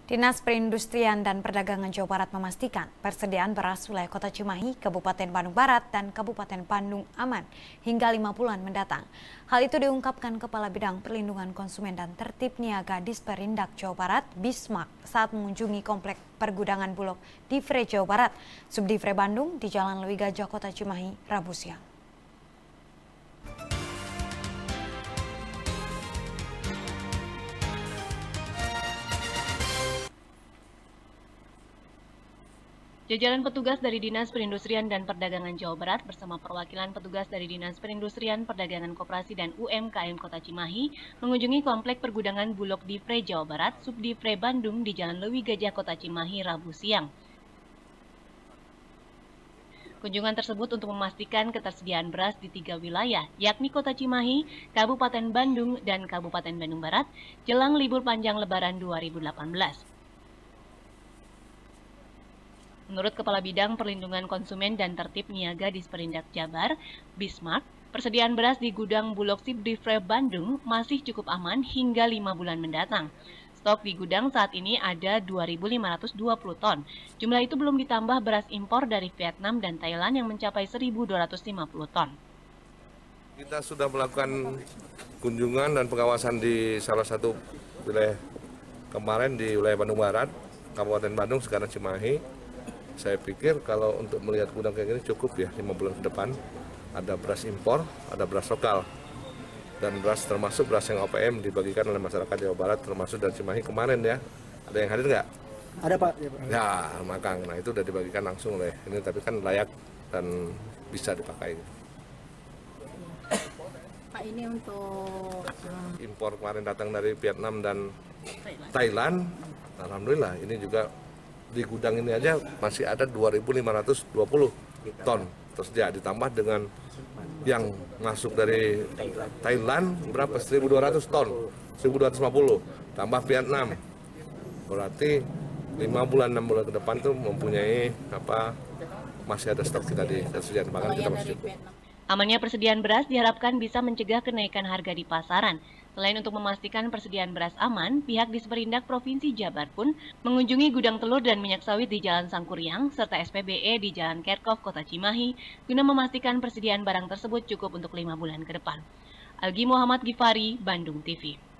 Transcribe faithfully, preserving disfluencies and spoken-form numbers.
Dinas Perindustrian dan Perdagangan Jawa Barat memastikan persediaan beras wilayah Kota Cimahi, Kabupaten Bandung Barat, dan Kabupaten Bandung aman hingga lima bulan mendatang. Hal itu diungkapkan Kepala Bidang Perlindungan Konsumen dan Tertib Niaga Disperindak Jawa Barat, Bismarck, saat mengunjungi komplek pergudangan Bulog Divre Jawa Barat, Subdivre Bandung di Jalan Lewi Gajah, Kota Cimahi, Rabu siang. Jajaran petugas dari Dinas Perindustrian dan Perdagangan Jawa Barat bersama perwakilan petugas dari Dinas Perindustrian, Perdagangan Koperasi dan U M K M Kota Cimahi mengunjungi komplek pergudangan Bulog Divre Jawa Barat, Subdivre Bandung di Jalan Lewi Gajah, Kota Cimahi, Rabu siang. Kunjungan tersebut untuk memastikan ketersediaan beras di tiga wilayah, yakni Kota Cimahi, Kabupaten Bandung, dan Kabupaten Bandung Barat, jelang libur panjang Lebaran dua ribu delapan belas. Menurut Kepala Bidang Perlindungan Konsumen dan Tertib Niaga Disperindak Jabar, Bismarck, persediaan beras di gudang Bulog Subdivre Bandung masih cukup aman hingga lima bulan mendatang. Stok di gudang saat ini ada dua ribu lima ratus dua puluh ton. Jumlah itu belum ditambah beras impor dari Vietnam dan Thailand yang mencapai seribu dua ratus lima puluh ton. Kita sudah melakukan kunjungan dan pengawasan di salah satu wilayah kemarin di wilayah Bandung Barat, Kabupaten Bandung, sekarang Cimahi. Saya pikir kalau untuk melihat gudang kayak gini cukup ya, lima bulan ke depan. Ada beras impor, ada beras lokal. Dan beras termasuk beras yang O P M dibagikan oleh masyarakat Jawa Barat, termasuk dari Cimahi kemarin ya. Ada yang hadir nggak? Ada Pak. Ya, makang. Nah itu udah dibagikan langsung oleh ini, tapi kan layak dan bisa dipakai. Pak, ini untuk impor kemarin datang dari Vietnam dan Thailand. Alhamdulillah ini juga di gudang ini aja masih ada dua ribu lima ratus dua puluh ton tersedia, ditambah dengan yang masuk dari Thailand berapa, seribu dua ratus ton, seribu dua ratus lima puluh, tambah Vietnam. Berarti lima bulan, enam bulan ke depan tuh mempunyai apa, masih ada stok kita di persediaan pangan kita masih cukup. Amannya persediaan beras diharapkan bisa mencegah kenaikan harga di pasaran. Selain untuk memastikan persediaan beras aman, pihak Disperindak Provinsi Jabar pun mengunjungi gudang telur dan minyak sawit di Jalan Sangkuriang serta S P B E di Jalan Kerkhoff, Kota Cimahi, guna memastikan persediaan barang tersebut cukup untuk lima bulan ke depan. Algi Muhammad Gifari, Bandung T V.